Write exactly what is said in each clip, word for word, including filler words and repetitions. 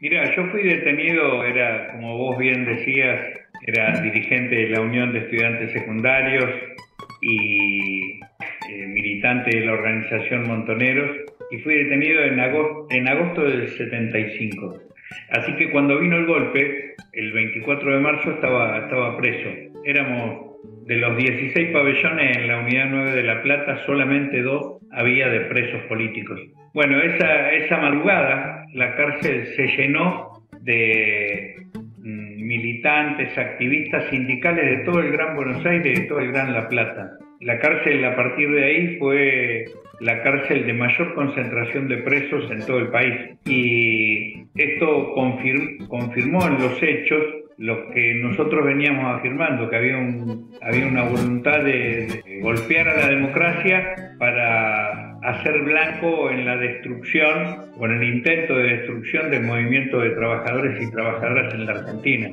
Mira, yo fui detenido, era, como vos bien decías, era dirigente de la Unión de Estudiantes Secundarios y eh, militante de la organización Montoneros, y fui detenido en agosto, en agosto del setenta y cinco. Así que cuando vino el golpe, el veinticuatro de marzo estaba, estaba preso. Éramos de los dieciséis pabellones en la Unidad nueve de La Plata, solamente dos había de presos políticos. Bueno, esa, esa madrugada la cárcel se llenó de mm, militantes, activistas sindicales de todo el Gran Buenos Aires y de todo el Gran La Plata. La cárcel a partir de ahí fue la cárcel de mayor concentración de presos en todo el país. Y esto confirm, confirmó en los hechos lo que nosotros veníamos afirmando, que había, un, había una voluntad de, de golpear a la democracia para hacer blanco en la destrucción o en el intento de destrucción del movimiento de trabajadores y trabajadoras en la Argentina.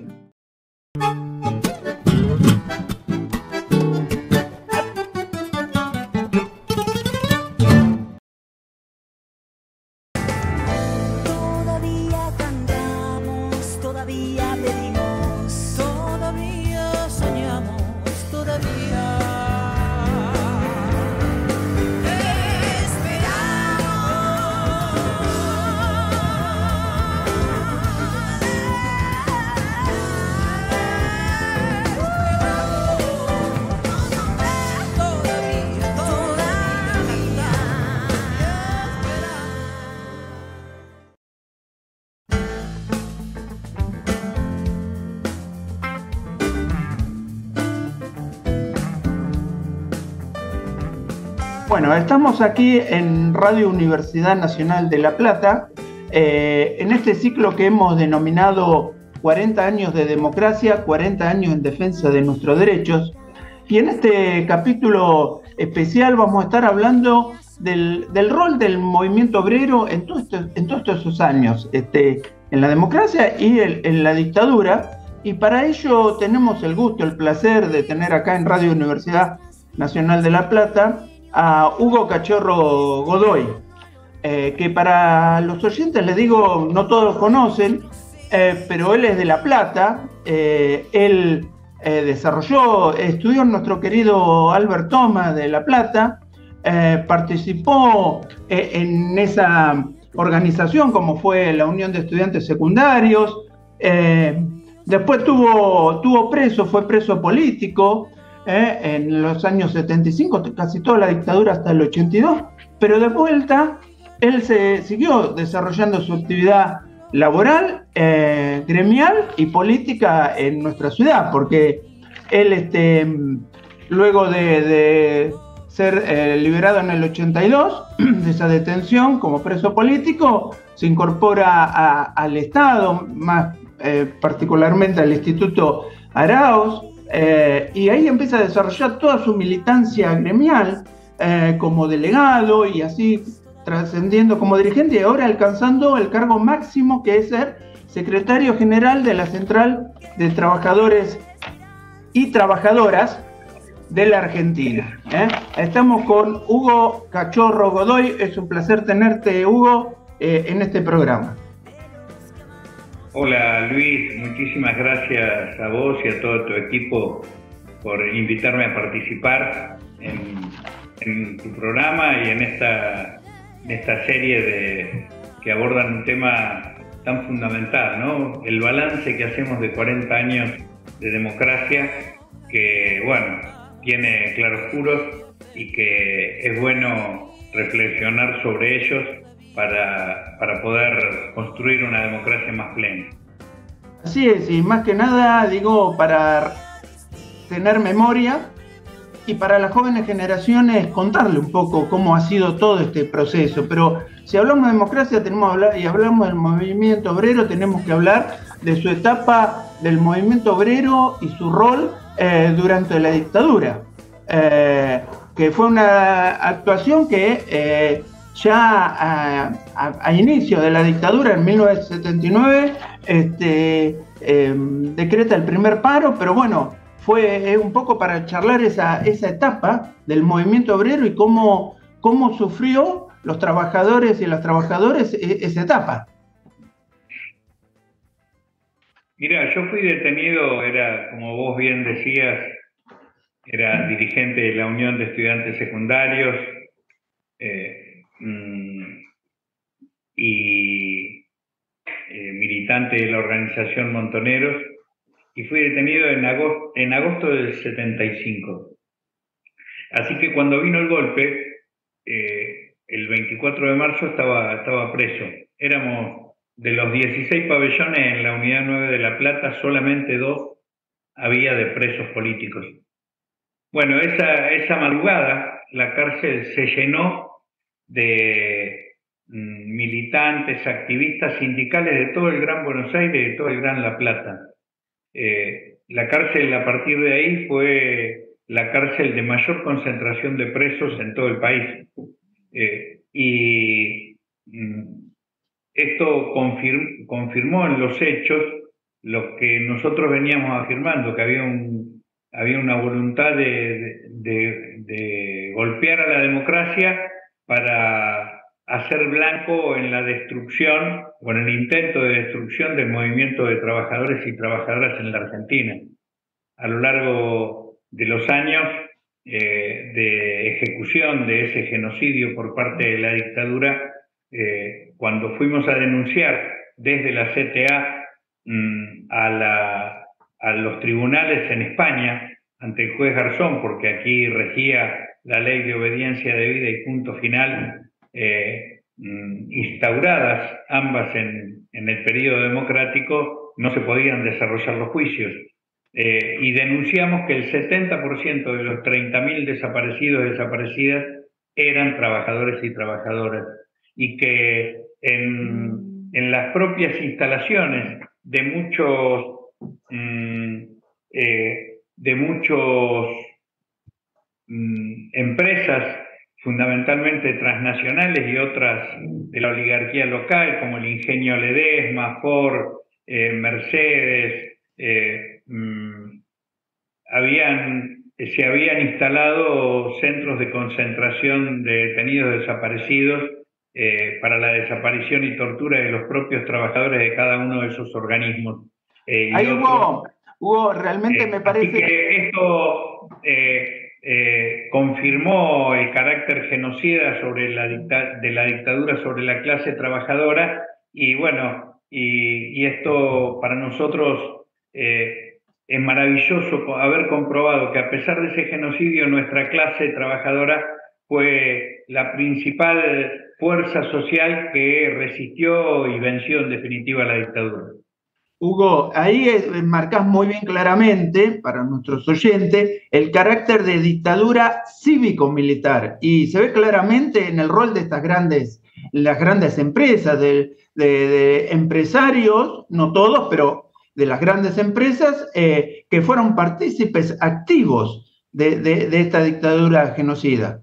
Bueno, estamos aquí en Radio Universidad Nacional de La Plata, eh, en este ciclo que hemos denominado cuarenta años de democracia, cuarenta años en defensa de nuestros derechos. Y en este capítulo especial vamos a estar hablando del, del rol del movimiento obrero en, todo esto, en todos estos años, este, en la democracia y el, en la dictadura. Y para ello tenemos el gusto, el placer de tener acá en Radio Universidad Nacional de La Plata a Hugo Cachorro Godoy, eh, que para los oyentes les digo, no todos lo conocen, eh, pero él es de La Plata, eh, él eh, desarrolló, estudió en nuestro querido Albert Thomas de La Plata, eh, participó eh, en esa organización como fue la Unión de Estudiantes Secundarios, eh, después tuvo, tuvo preso, fue preso político, Eh, en los años setenta y cinco, casi toda la dictadura hasta el ochenta y dos, pero de vuelta él se siguió desarrollando su actividad laboral, eh, gremial y política en nuestra ciudad, porque él este, luego de, de ser eh, liberado en el ochenta y dos de esa detención como preso político, se incorpora a, al Estado, más eh, particularmente al Instituto Arauz, Eh, y ahí empieza a desarrollar toda su militancia gremial eh, como delegado y así trascendiendo como dirigente y ahora alcanzando el cargo máximo que es ser secretario general de la Central de Trabajadores y Trabajadoras de la Argentina. ¿eh? Estamos con Hugo Cachorro Godoy, es un placer tenerte, Hugo, eh, en este programa. Hola Luis, muchísimas gracias a vos y a todo tu equipo por invitarme a participar en, en tu programa y en esta, en esta serie de, que abordan un tema tan fundamental, ¿no? El balance que hacemos de cuarenta años de democracia, que bueno, tiene claroscuros y que es bueno reflexionar sobre ellos Para, para poder construir una democracia más plena. Así es, y más que nada, digo, para tener memoria y para las jóvenes generaciones contarle un poco cómo ha sido todo este proceso. Pero si hablamos de democracia tenemos que hablar, y hablamos del movimiento obrero, tenemos que hablar de su etapa del movimiento obrero y su rol eh, durante la dictadura, eh, que fue una actuación que eh, ya a, a, a inicio de la dictadura, en mil novecientos setenta y nueve, este, eh, decreta el primer paro, pero bueno, fue un poco para charlar esa, esa etapa del movimiento obrero y cómo, cómo sufrió los trabajadores y las trabajadoras esa etapa. Mira, yo fui detenido, era, como vos bien decías, era dirigente de la Unión de Estudiantes Secundarios eh, mm, y eh, militante de la organización Montoneros, y fui detenido en agosto, en agosto del setenta y cinco. Así que cuando vino el golpe, eh, el veinticuatro de marzo estaba, estaba preso. Éramos de los dieciséis pabellones en la Unidad nueve de La Plata, solamente dos había de presos políticos. Bueno, esa, esa madrugada la cárcel se llenó de mm, militantes, activistas sindicales de todo el Gran Buenos Aires y de todo el Gran La Plata. Eh, la cárcel a partir de ahí fue la cárcel de mayor concentración de presos en todo el país. Eh, y mm, esto confirm, confirmó en los hechos lo que nosotros veníamos afirmando, que había, un, había una voluntad de, de, de golpear a la democracia para hacer blanco en la destrucción o en el intento de destrucción del movimiento de trabajadores y trabajadoras en la Argentina. A lo largo de los años eh, de ejecución de ese genocidio por parte de la dictadura, eh, cuando fuimos a denunciar desde la C T A mmm, a, la, a los tribunales en España, ante el juez Garzón, porque aquí regía la ley de obediencia debida y punto final, eh, mmm, instauradas ambas en, en el periodo democrático, no se podían desarrollar los juicios. Eh, y denunciamos que el setenta por ciento de los treinta mil desaparecidos y desaparecidas eran trabajadores y trabajadoras, y que en, en las propias instalaciones de muchos mmm, eh, de muchos mmm, empresas, fundamentalmente transnacionales y otras de la oligarquía local, como el Ingenio Ledesma, Ford, eh, Mercedes, eh, mmm, habían, se habían instalado centros de concentración de detenidos desaparecidos eh, para la desaparición y tortura de los propios trabajadores de cada uno de esos organismos. Eh, Ahí hubo, hubo, realmente eh, me parece... Así que esto eh, eh, confirmó el carácter genocida sobre la dicta, de la dictadura sobre la clase trabajadora, y bueno, y, y esto para nosotros eh, es maravilloso haber comprobado que a pesar de ese genocidio nuestra clase trabajadora fue la principal fuerza social que resistió y venció en definitiva la dictadura. Hugo, ahí marcás muy bien claramente, para nuestros oyentes, el carácter de dictadura cívico-militar, y se ve claramente en el rol de estas grandes, las grandes empresas, de, de, de empresarios, no todos, pero de las grandes empresas, eh, que fueron partícipes activos de, de, de esta dictadura genocida.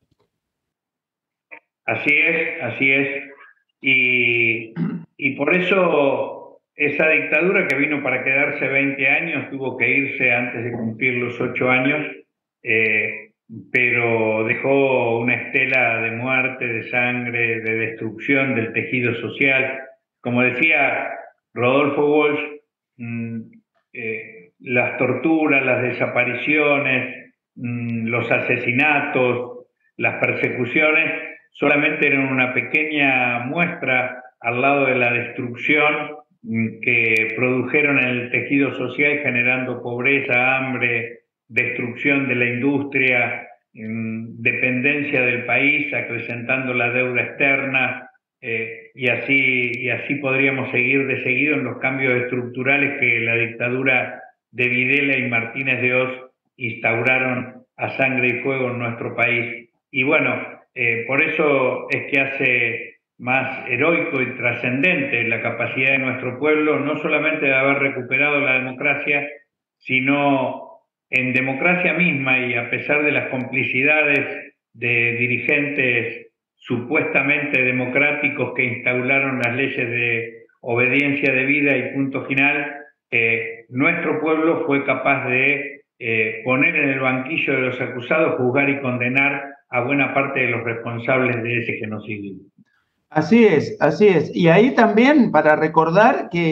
Así es, así es, y, y por eso esa dictadura que vino para quedarse veinte años tuvo que irse antes de cumplir los ocho años, eh, pero dejó una estela de muerte, de sangre, de destrucción del tejido social. Como decía Rodolfo Walsh, mmm, eh, las torturas, las desapariciones, mmm, los asesinatos, las persecuciones solamente eran una pequeña muestra al lado de la destrucción que produjeron en el tejido social, generando pobreza, hambre, destrucción de la industria, dependencia del país, acrecentando la deuda externa, eh, y, así, y así podríamos seguir de seguido en los cambios estructurales que la dictadura de Videla y Martínez de Oz instauraron a sangre y fuego en nuestro país. Y bueno, eh, por eso es que hace más heroico y trascendente la capacidad de nuestro pueblo, no solamente de haber recuperado la democracia, sino en democracia misma, y a pesar de las complicidades de dirigentes supuestamente democráticos que instauraron las leyes de obediencia debida y punto final, eh, nuestro pueblo fue capaz de eh, poner en el banquillo de los acusados, juzgar y condenar a buena parte de los responsables de ese genocidio. Así es, así es. Y ahí también para recordar que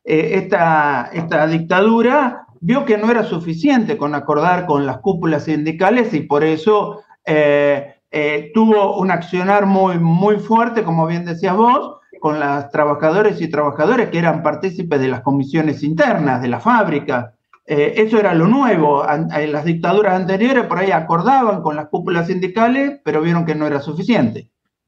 eh, esta, esta dictadura vio que no era suficiente con acordar con las cúpulas sindicales y por eso eh, eh, tuvo un accionar muy, muy fuerte, como bien decías vos, con las trabajadores y trabajadores que eran partícipes de las comisiones internas de la fábrica. Eh, eso era lo nuevo. En las dictaduras anteriores por ahí acordaban con las cúpulas sindicales, pero vieron que no era suficiente.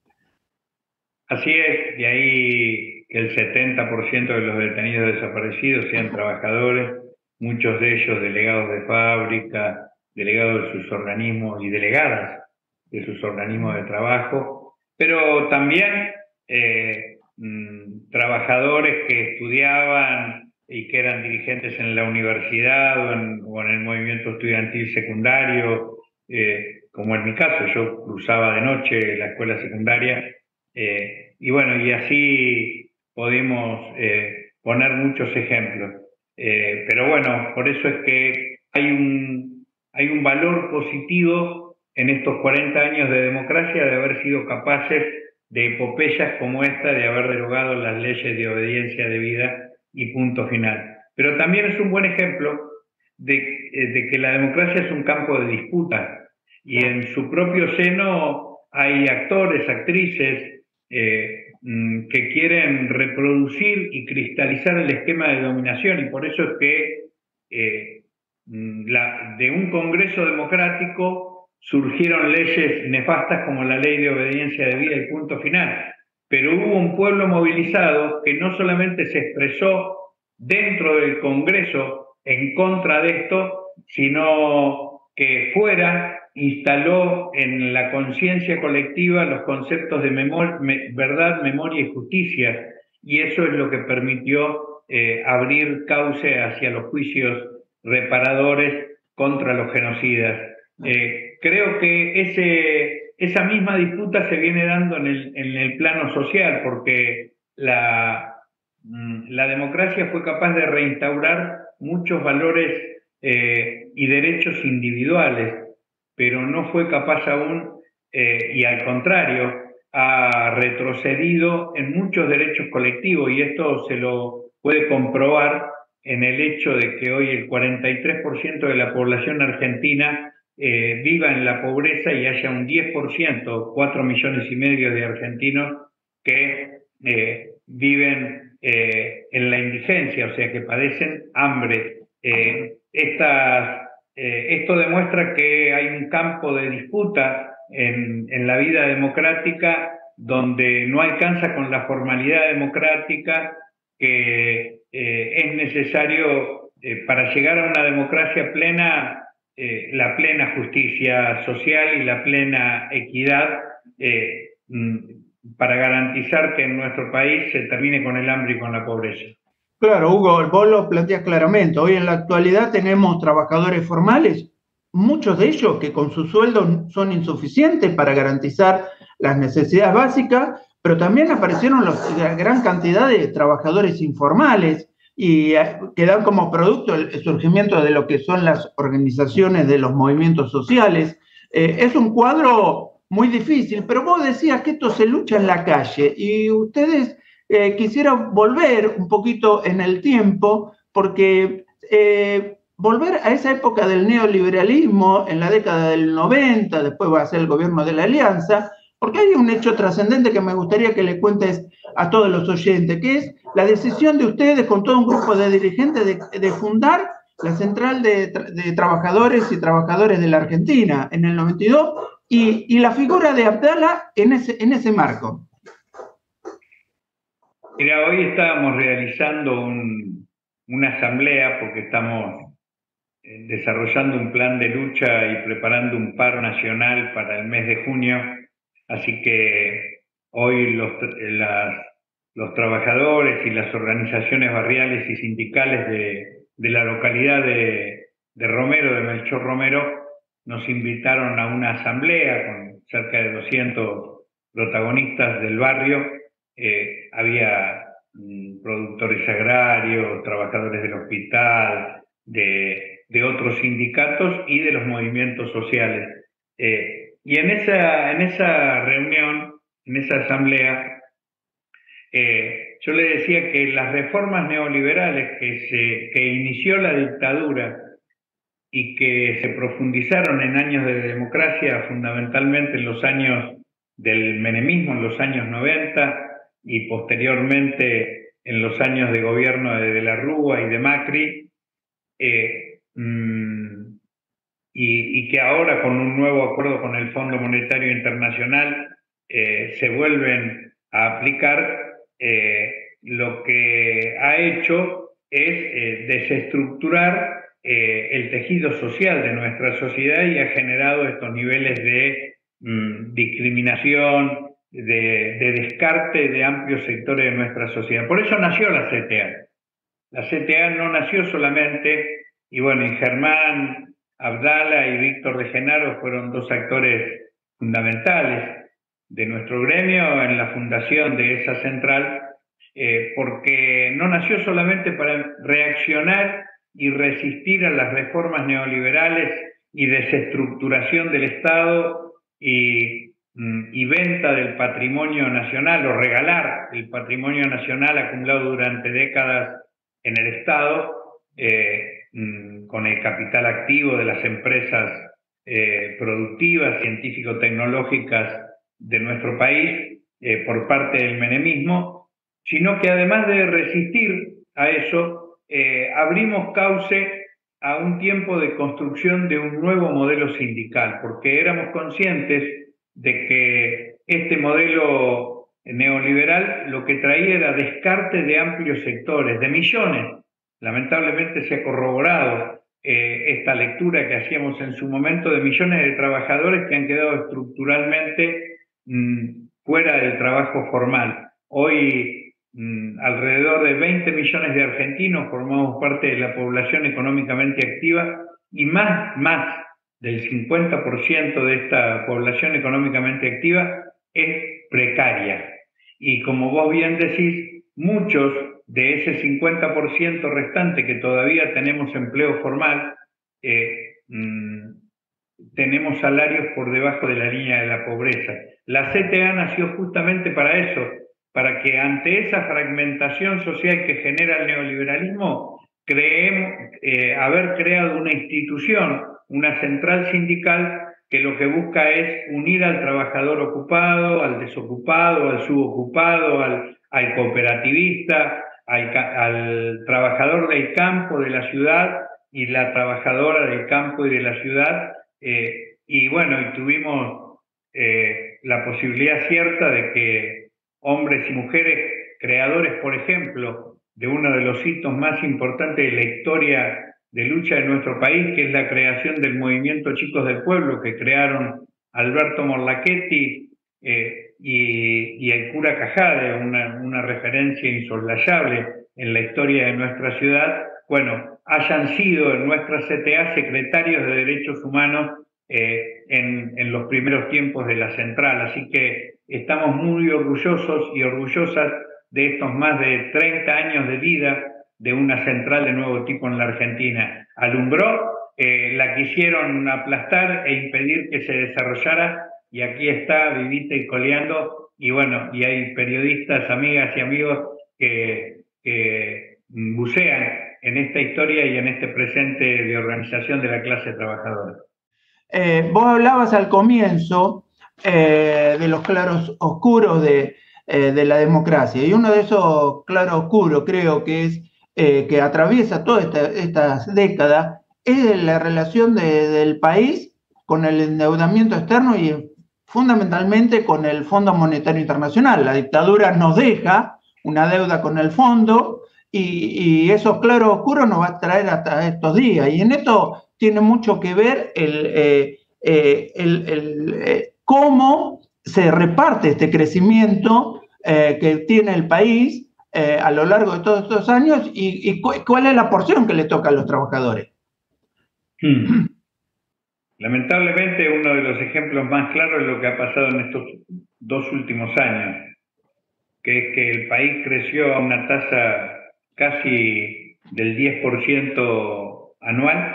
Así es, y ahí que el setenta por ciento de los detenidos desaparecidos sean trabajadores, muchos de ellos delegados de fábrica, delegados de sus organismos y delegadas de sus organismos de trabajo, pero también eh, mmm, trabajadores que estudiaban y que eran dirigentes en la universidad o en, o en el movimiento estudiantil secundario, eh, como en mi caso, yo cruzaba de noche la escuela secundaria, eh, y bueno, y así podemos eh, poner muchos ejemplos. Eh, pero bueno, por eso es que hay un, hay un valor positivo en estos cuarenta años de democracia de haber sido capaces de epopeyas como esta, de haber derogado las leyes de obediencia debida y punto final. Pero también es un buen ejemplo de, de que la democracia es un campo de disputa y en su propio seno hay actores, actrices eh, que quieren reproducir y cristalizar el esquema de dominación y por eso es que eh, la, de un Congreso democrático surgieron leyes nefastas como la ley de obediencia debida y punto final. Pero hubo un pueblo movilizado que no solamente se expresó dentro del Congreso en contra de esto, sino que fuera instaló en la conciencia colectiva los conceptos de memor me verdad, memoria y justicia, y eso es lo que permitió eh, abrir cauce hacia los juicios reparadores contra los genocidas. Eh, creo que ese, esa misma disputa se viene dando en el, en el plano social, porque la, la democracia fue capaz de reinstaurar muchos valores eh, y derechos individuales, pero no fue capaz aún, eh, y al contrario, ha retrocedido en muchos derechos colectivos, y esto se lo puede comprobar en el hecho de que hoy el cuarenta y tres por ciento de la población argentina eh, viva en la pobreza y haya un diez por ciento, cuatro millones y medio de argentinos que eh, viven eh, en la indigencia, o sea que padecen hambre. Eh, estas, eh, esto demuestra que hay un campo de disputa en, en la vida democrática donde no alcanza con la formalidad democrática que eh, es necesario eh, para llegar a una democracia plena, eh, la plena justicia social y la plena equidad eh, para garantizar que en nuestro país se termine con el hambre y con la pobreza. Claro, Hugo, vos lo planteas claramente. Hoy en la actualidad tenemos trabajadores formales, muchos de ellos que con su sueldo son insuficientes para garantizar las necesidades básicas, pero también aparecieron los, la gran cantidad de trabajadores informales y que dan como producto el surgimiento de lo que son las organizaciones de los movimientos sociales. Eh, es un cuadro muy difícil, pero vos decías que esto se lucha en la calle y ustedes eh, quisiera volver un poquito en el tiempo porque eh, volver a esa época del neoliberalismo en la década del noventa, después va a ser el gobierno de la Alianza, porque hay un hecho trascendente que me gustaría que le cuentes a todos los oyentes, que es la decisión de ustedes con todo un grupo de dirigentes de, de fundar la Central de, de Trabajadores y Trabajadores de la Argentina en el noventa y dos y, y la figura de Abdala en ese, en ese marco. Mira, hoy estábamos realizando un, una asamblea porque estamos desarrollando un plan de lucha y preparando un paro nacional para el mes de junio, así que hoy los, las, los trabajadores y las organizaciones barriales y sindicales de, de la localidad de, de Romero, de Melchor Romero, nos invitaron a una asamblea con cerca de doscientos protagonistas del barrio. Eh, había mm, productores agrarios, trabajadores del hospital, de, de otros sindicatos y de los movimientos sociales. Eh, y en esa, en esa reunión, en esa asamblea, eh, yo le decía que las reformas neoliberales que, se, que inició la dictadura y que se profundizaron en años de democracia, fundamentalmente en los años del menemismo, en los años noventa, y posteriormente en los años de gobierno de De la Rúa y de Macri, eh, mmm, y, y que ahora con un nuevo acuerdo con el Fondo Monetario Internacional eh, se vuelven a aplicar, eh, lo que ha hecho es eh, desestructurar eh, el tejido social de nuestra sociedad y ha generado estos niveles de mmm, discriminación, de, de descarte de amplios sectores de nuestra sociedad. Por eso nació la C T A. La C T A no nació solamente, y bueno, y Germán Abdala y Víctor de Genaro fueron dos actores fundamentales de nuestro gremio en la fundación de esa central, eh, porque no nació solamente para reaccionar y resistir a las reformas neoliberales y desestructuración del Estado y, y venta del patrimonio nacional, o regalar el patrimonio nacional acumulado durante décadas en el Estado, eh, con el capital activo de las empresas eh, productivas, científico-tecnológicas de nuestro país, eh, por parte del menemismo, sino que además de resistir a eso, eh, abrimos cauce a un tiempo de construcción de un nuevo modelo sindical, porque éramos conscientes de que este modelo neoliberal lo que traía era descarte de amplios sectores, de millones. Lamentablemente se ha corroborado eh, esta lectura que hacíamos en su momento, de millones de trabajadores que han quedado estructuralmente mmm, fuera del trabajo formal. Hoy mmm, alrededor de veinte millones de argentinos formamos parte de la población económicamente activa, y más, más del cincuenta por ciento de esta población económicamente activa es precaria. Y como vos bien decís, muchos de ese cincuenta por ciento restante que todavía tenemos empleo formal, eh, mmm, tenemos salarios por debajo de la línea de la pobreza. La C T A nació justamente para eso, para que ante esa fragmentación social que genera el neoliberalismo, creemos eh, haber creado una institución, una central sindical, que lo que busca es unir al trabajador ocupado, al desocupado, al subocupado, al, al cooperativista, al, al trabajador del campo, de la ciudad, y la trabajadora del campo y de la ciudad. Eh, y bueno, y tuvimos eh, la posibilidad cierta de que hombres y mujeres creadores, por ejemplo, de uno de los hitos más importantes de la historia de lucha de nuestro país, que es la creación del movimiento Chicos del Pueblo, que crearon Alberto Morlachetti eh, y, y el cura Cajade, una, una referencia insoslayable en la historia de nuestra ciudad, bueno, hayan sido en nuestra C T A secretarios de Derechos Humanos eh, en, en los primeros tiempos de la central. Así que estamos muy orgullosos y orgullosas de estos más de treinta años de vida de una central de nuevo tipo en la Argentina. Alumbró, eh, la quisieron aplastar e impedir que se desarrollara, y aquí está vivita y coleando, y bueno, y hay periodistas, amigas y amigos que, que bucean en esta historia y en este presente de organización de la clase trabajadora. Eh, vos hablabas al comienzo eh, de los claros oscuros de, eh, de la democracia, y uno de esos claros oscuros creo que es eh, que atraviesa todas esta, estas décadas es la relación de, del país con el endeudamiento externo y fundamentalmente con el Fondo Monetario Internacional. La dictadura nos deja una deuda con el fondo, y, y esos claros oscuros nos va a traer hasta estos días, y en esto tiene mucho que ver el, eh, eh, el, el eh, cómo se reparte este crecimiento eh, que tiene el país eh, a lo largo de todos estos años, y, y cu cuál es la porción que le toca a los trabajadores. Hmm. Lamentablemente, uno de los ejemplos más claros es lo que ha pasado en estos dos últimos años, que es que el país creció a una tasa casi del diez por ciento anual,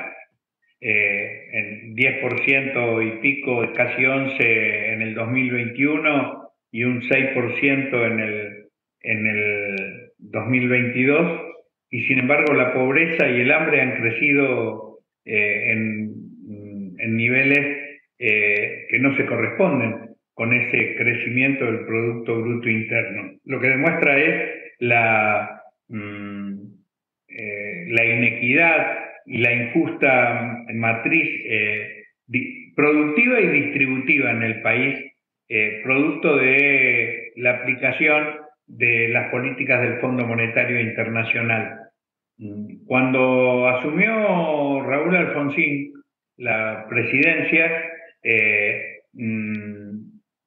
eh, en diez por ciento y pico, casi once por ciento en el dos mil veintiuno y un seis por ciento en el en el dos mil veintidós, y sin embargo la pobreza y el hambre han crecido eh, en, en niveles eh, que no se corresponden con ese crecimiento del Producto Bruto Interno. Lo que demuestra es la, mmm, eh, la inequidad y la injusta matriz eh, productiva y distributiva en el país, eh, producto de la aplicación de las políticas del Fondo Monetario Internacional. Cuando asumió Raúl Alfonsín la presidencia, eh, mmm,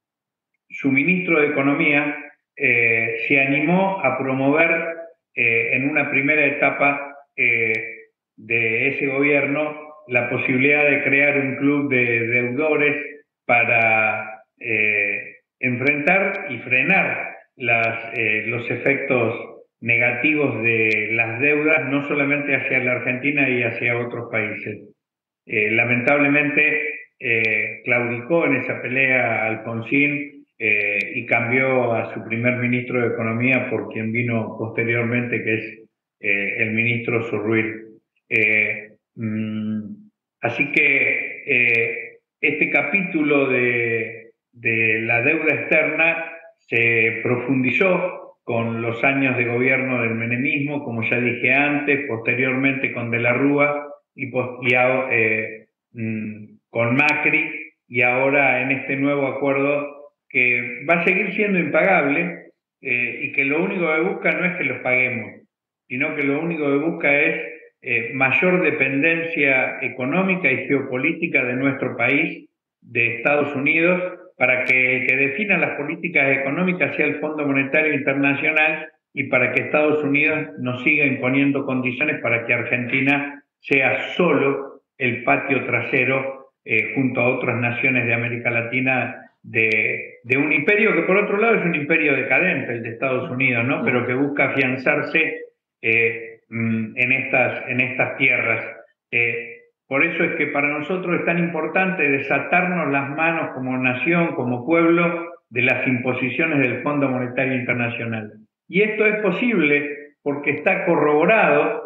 su ministro de Economía eh, se animó a promover eh, en una primera etapa eh, de ese gobierno la posibilidad de crear un club de deudores para eh, enfrentar y frenar las, eh, los efectos negativos de las deudas, no solamente hacia la Argentina y hacia otros países. Eh, lamentablemente eh, claudicó en esa pelea Alfonsín eh, y cambió a su primer ministro de Economía por quien vino posteriormente, que es eh, el ministro Surruir. Eh, mmm, así que eh, este capítulo de, de la deuda externa se profundizó con los años de gobierno del menemismo, como ya dije antes, posteriormente con De la Rúa y, y eh, mmm, con Macri, y ahora en este nuevo acuerdo que va a seguir siendo impagable eh, y que lo único que busca no es que los paguemos, sino que lo único que busca es eh, mayor dependencia económica y geopolítica de nuestro país, de Estados Unidos, para que el que defina las políticas económicas sea el Fondo Monetario Internacional y para que Estados Unidos nos siga imponiendo condiciones para que Argentina sea solo el patio trasero eh, junto a otras naciones de América Latina de, de un imperio que por otro lado es un imperio decadente, el de Estados Unidos, ¿no? Pero que busca afianzarse eh, en, estas, en estas tierras. Eh, Por eso es que para nosotros es tan importante desatarnos las manos como nación, como pueblo, de las imposiciones del Fondo Monetario Internacional. Y esto es posible porque está corroborado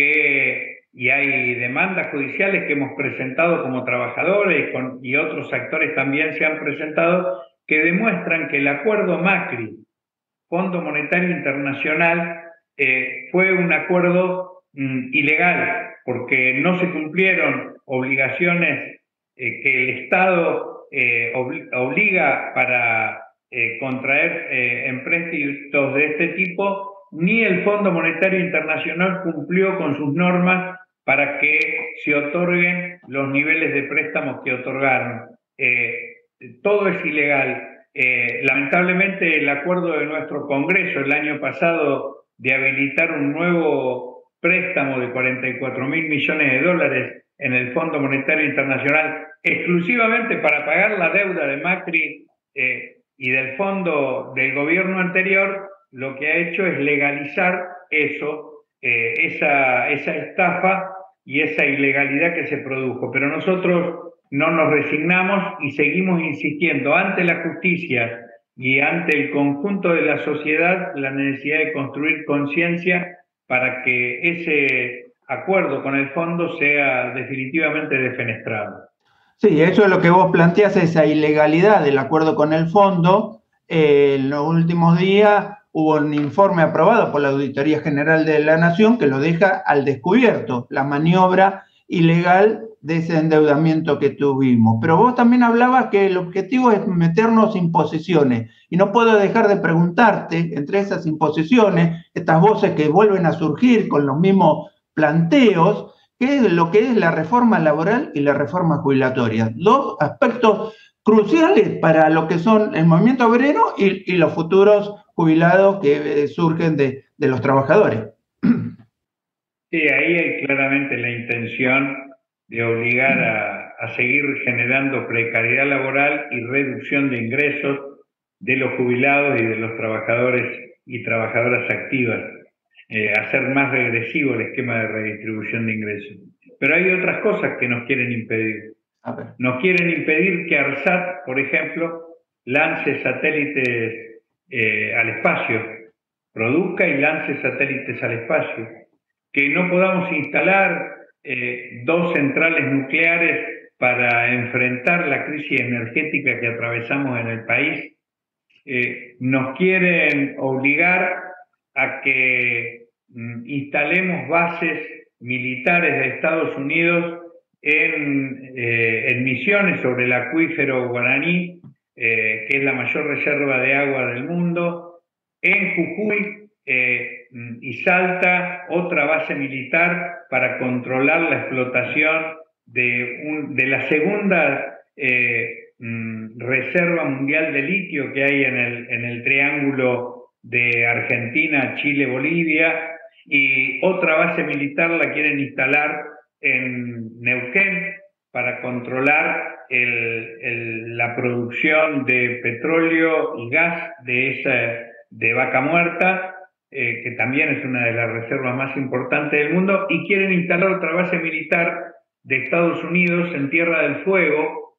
que, y hay demandas judiciales que hemos presentado como trabajadores y, con, y otros actores también se han presentado, que demuestran que el acuerdo Macri-Fondo Monetario Internacional eh, fue un acuerdo mmm, ilegal, porque no se cumplieron obligaciones eh, que el Estado eh, obli obliga para eh, contraer eh, empréstitos de este tipo, ni el Fondo Monetario Internacional cumplió con sus normas para que se otorguen los niveles de préstamos que otorgaron. Eh, todo es ilegal. Eh, lamentablemente el acuerdo de nuestro Congreso el año pasado de habilitar un nuevo préstamo de cuarenta y cuatro mil millones de dólares en el Fondo Monetario Internacional exclusivamente para pagar la deuda de Macri eh, y del fondo del gobierno anterior, lo que ha hecho es legalizar eso, eh, esa, esa estafa y esa ilegalidad que se produjo. Pero nosotros no nos resignamos y seguimos insistiendo ante la justicia y ante el conjunto de la sociedad la necesidad de construir conciencia para que ese acuerdo con el fondo sea definitivamente defenestrado. Sí, eso es lo que vos planteás, esa ilegalidad del acuerdo con el fondo. Eh, en los últimos días hubo un informe aprobado por la Auditoría General de la Nación que lo deja al descubierto, la maniobra ilegal de ese endeudamiento que tuvimos. Pero vos también hablabas que el objetivo es meternos imposiciones, y no puedo dejar de preguntarte, entre esas imposiciones, estas voces que vuelven a surgir con los mismos planteos, qué es lo que es la reforma laboral y la reforma jubilatoria, dos aspectos cruciales para lo que son el movimiento obrero y, y los futuros jubilados que eh, surgen de, de los trabajadores. Sí, ahí hay claramente la intención de obligar a, a seguir generando precariedad laboral y reducción de ingresos de los jubilados y de los trabajadores y trabajadoras activas, eh, hacer más regresivo el esquema de redistribución de ingresos. Pero hay otras cosas que nos quieren impedir. Nos quieren impedir que ARSAT, por ejemplo, lance satélites eh, al espacio. produzca y lance satélites al espacio, que no podamos instalar eh, dos centrales nucleares para enfrentar la crisis energética que atravesamos en el país. Eh, nos quieren obligar a que mm, instalemos bases militares de Estados Unidos en, eh, en Misiones, sobre el acuífero Guaraní, eh, que es la mayor reserva de agua del mundo, en Jujuy eh, y Salta, otra base militar para controlar la explotación de, un, de la segunda eh, reserva mundial de litio que hay en el, en el triángulo de Argentina, Chile, Bolivia, y otra base militar la quieren instalar en Neuquén para controlar el, el, la producción de petróleo y gas de, esa, de Vaca Muerta, eh, que también es una de las reservas más importantes del mundo, y quieren instalar otra base militar de Estados Unidos en Tierra del Fuego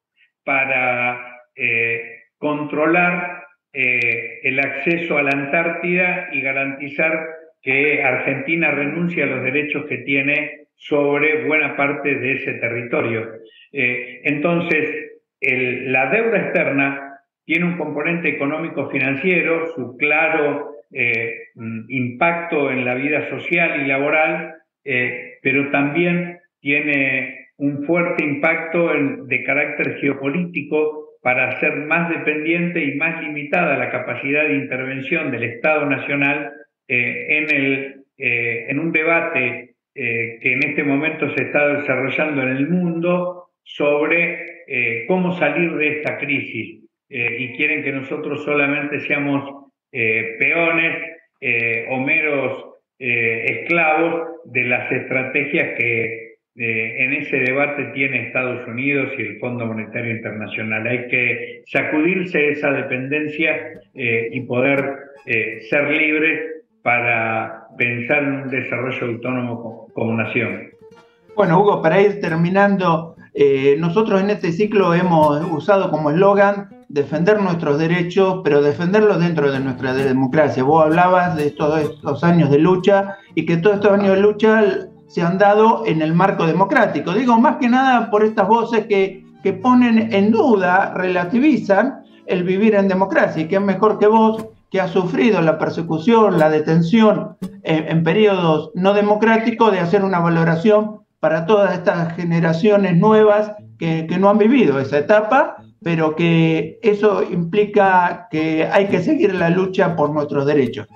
para eh, controlar eh, el acceso a la Antártida y garantizar que Argentina renuncie a los derechos que tiene sobre buena parte de ese territorio. Eh, entonces, el, la deuda externa tiene un componente económico-financiero, su claro eh, impacto en la vida social y laboral, eh, pero también tiene un fuerte impacto en, de carácter geopolítico para hacer más dependiente y más limitada la capacidad de intervención del Estado Nacional eh, en, el, eh, en un debate eh, que en este momento se está desarrollando en el mundo sobre eh, cómo salir de esta crisis. Eh, y quieren que nosotros solamente seamos eh, peones eh, o meros eh, esclavos de las estrategias que Eh, en ese debate tiene Estados Unidos y el Fondo Monetario Internacional. Hay que sacudirse esa dependencia eh, y poder eh, ser libres para pensar en un desarrollo autónomo como, como nación. Bueno, Hugo, para ir terminando, eh, nosotros en este ciclo hemos usado como eslogan defender nuestros derechos, pero defenderlos dentro de nuestra democracia. Vos hablabas de todos estos años de lucha y que todos estos años de lucha se han dado en el marco democrático. Digo, más que nada por estas voces que, que ponen en duda, relativizan el vivir en democracia, y que es mejor que vos, que has sufrido la persecución, la detención en, en periodos no democráticos, de hacer una valoración para todas estas generaciones nuevas que, que no han vivido esa etapa, pero que eso implica que hay que seguir la lucha por nuestros derechos.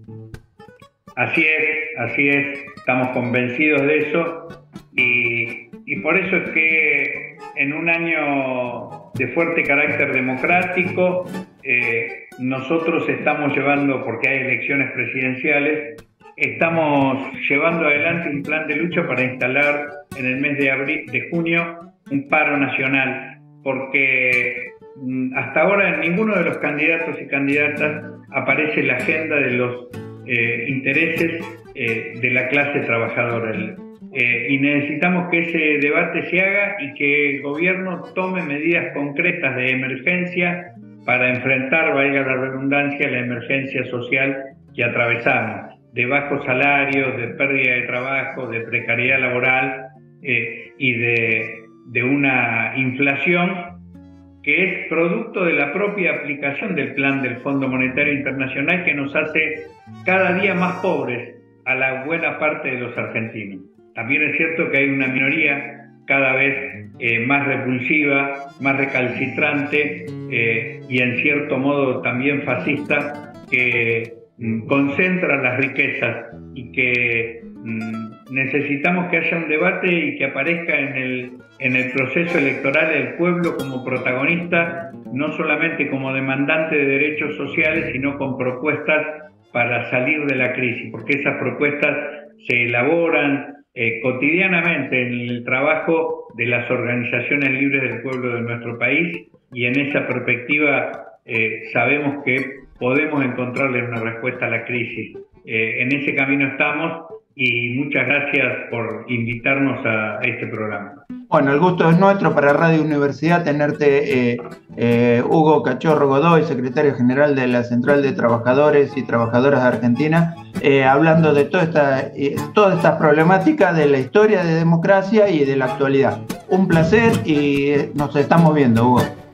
Así es, así es, estamos convencidos de eso y, y por eso es que en un año de fuerte carácter democrático eh, nosotros estamos llevando, porque hay elecciones presidenciales, estamos llevando adelante un plan de lucha para instalar en el mes de, abril, de junio un paro nacional, porque hasta ahora en ninguno de los candidatos y candidatas aparece la agenda de los Eh, intereses eh, de la clase trabajadora. Eh, y necesitamos que ese debate se haga y que el gobierno tome medidas concretas de emergencia para enfrentar, valga la redundancia, la emergencia social que atravesamos, de bajos salarios, de pérdida de trabajo, de precariedad laboral eh, y de, de una inflación que es producto de la propia aplicación del plan del Fondo Monetario Internacional, que nos hace cada día más pobres a la buena parte de los argentinos. También es cierto que hay una minoría cada vez eh, más repulsiva, más recalcitrante eh, y en cierto modo también fascista, que mm, concentra las riquezas y que mm, necesitamos que haya un debate y que aparezca en el, en el proceso electoral el pueblo como protagonista, no solamente como demandante de derechos sociales, sino con propuestas para salir de la crisis, porque esas propuestas se elaboran eh, cotidianamente en el trabajo de las organizaciones libres del pueblo de nuestro país, y en esa perspectiva eh, sabemos que podemos encontrarle una respuesta a la crisis. Eh, en ese camino estamos y muchas gracias por invitarnos a este programa. Bueno, el gusto es nuestro para Radio Universidad tenerte, eh, eh, Hugo Cachorro Godoy, secretario general de la Central de Trabajadores y Trabajadoras de Argentina, eh, hablando de toda esta, eh, todas estas problemáticas de la historia de democracia y de la actualidad. Un placer y nos estamos viendo, Hugo.